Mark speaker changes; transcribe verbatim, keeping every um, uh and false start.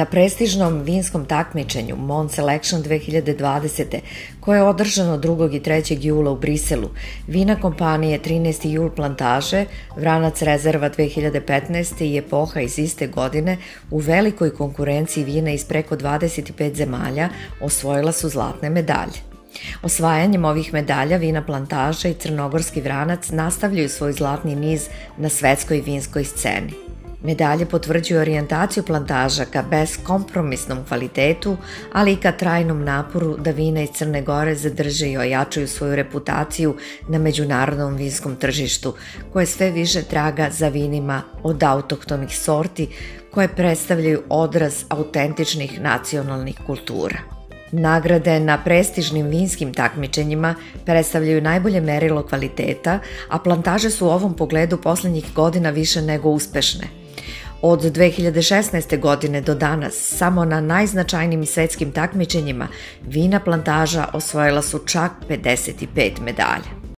Speaker 1: Na prestižnom vinskom takmičenju Mont Selection dve hiljade dvadesete. koje je održano drugog i trećeg jula u Briselu, vina kompanije trinaesti jul Plantaže, Vranac rezerva dve hiljade petnaeste. i Epoha iz iste godine u velikoj konkurenciji vina iz preko dvadeset pet zemalja osvojila su zlatne medalje. Osvajanjem ovih medalja vina Plantaža i Crnogorski Vranac nastavljaju svoj zlatni niz na svetskoj vinskoj sceni. Medalje potvrđuju orijentaciju Plantaža ka beskompromisnom kvalitetu, ali i ka trajnom naporu da vina iz Crne Gore zadrže i ojačaju svoju reputaciju na međunarodnom vinskom tržištu, koje sve više traga za vinima od autohtonih sorti koje predstavljaju odraz autentičnih nacionalnih kultura. Nagrade na prestižnim vinskim takmičenjima predstavljaju najbolje merilo kvaliteta, a Plantaže su u ovom pogledu poslednjih godina više nego uspešne. Od dve hiljade šesnaeste. godine do danas, samo na najznačajnijim svetskim takmičenjima, vina Plantaža osvojila su čak pedeset pet medalja.